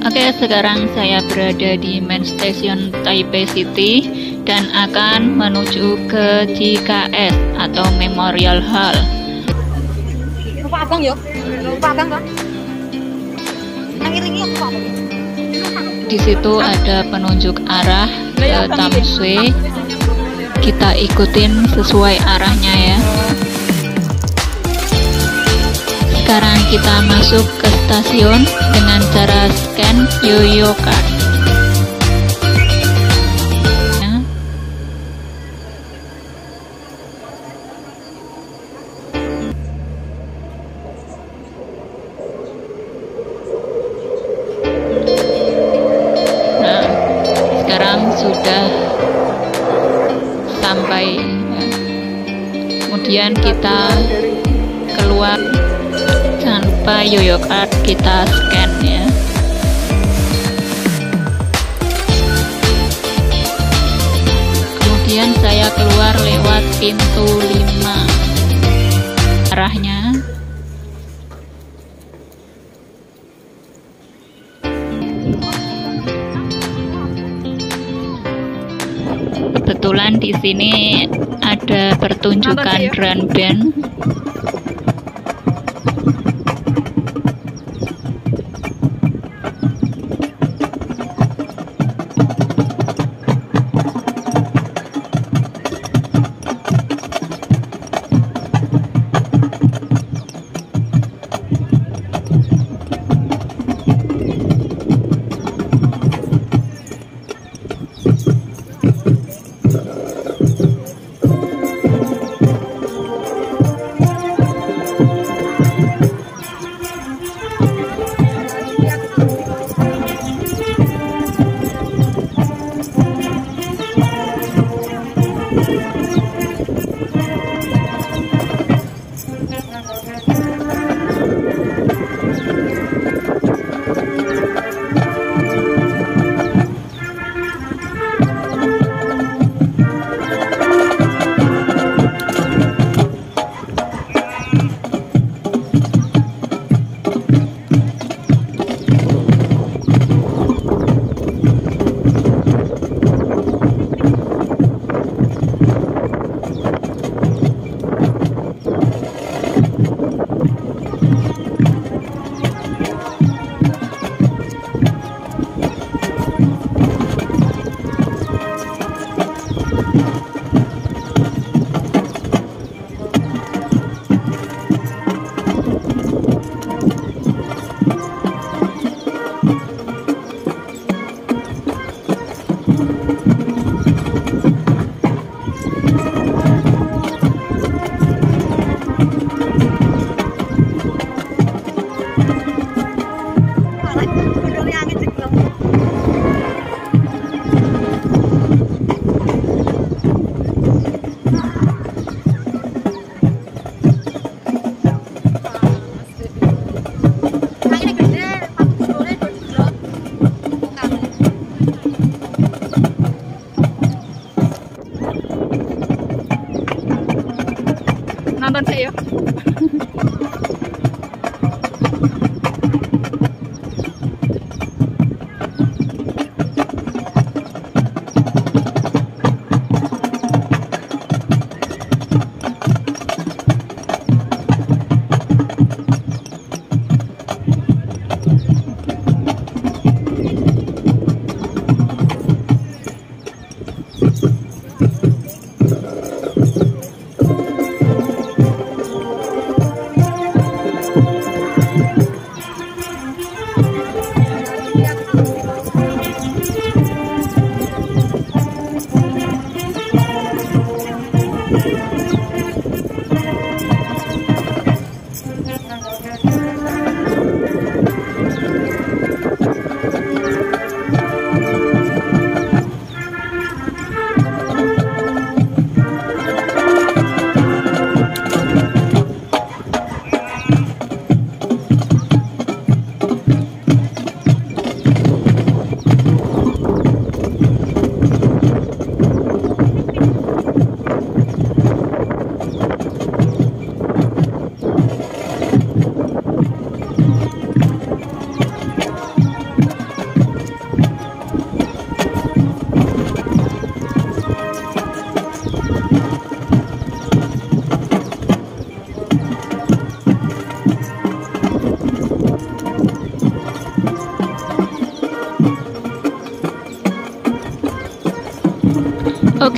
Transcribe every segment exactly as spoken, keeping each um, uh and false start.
Oke, sekarang saya berada di main station Taipei City dan akan menuju ke J K S atau Memorial Hall. Lupa abang yo, lupa abang kan? Di situ ada penunjuk arah ke Tamsui. Kita ikutin sesuai arahnya ya. Sekarang kita masuk ke stasiun dengan cara scan Yoyo Card. Nah, sekarang sudah sampai. Kemudian kita keluar. Jangan lupa Yoyo Card kita scan ya. Kemudian saya keluar lewat pintu lima. Arahnya kebetulan di sini ada pertunjukan drum band.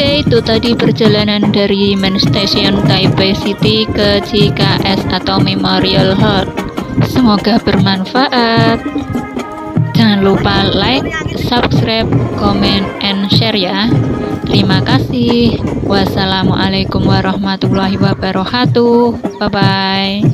Oke, itu tadi perjalanan dari Main Station Taipei City ke J K S atau Memorial Hall. Semoga bermanfaat. Jangan lupa like, subscribe, comment, and share ya. Terima kasih. Wassalamualaikum warahmatullahi wabarakatuh. Bye bye.